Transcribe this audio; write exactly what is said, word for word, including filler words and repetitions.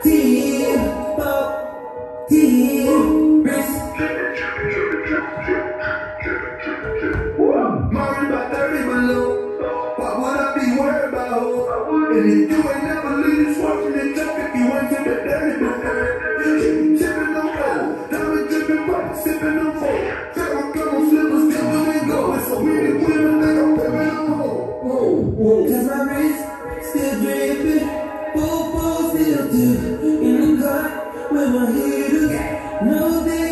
Team, oh, team, wrist. Married by thirty below. What would I be worried about? And if you ain't never leave this watching the joke, if you ain't get that dirty before, you tipping on gold, diamond dripping pop, sipping on four. Sarah come on slippers, dipping and go. It's so many women that I'm pimping on hold. Whoa, whoa. Cause my wrist still dripping, full, full, still too. In the car with my hitters, no day.